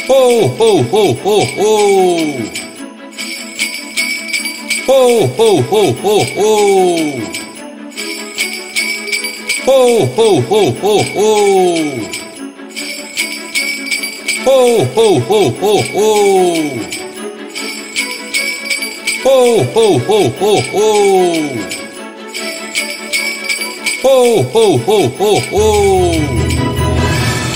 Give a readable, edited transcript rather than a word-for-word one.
Ho, ho, ho, ho, ho. Ho, ho, ho, ho, ho. Ho, ho, ho, ho, ho. Ho, ho, ho, ho, ho. Ho, ho, ho, ho, ho. Ho, ho, ho, ho, ho.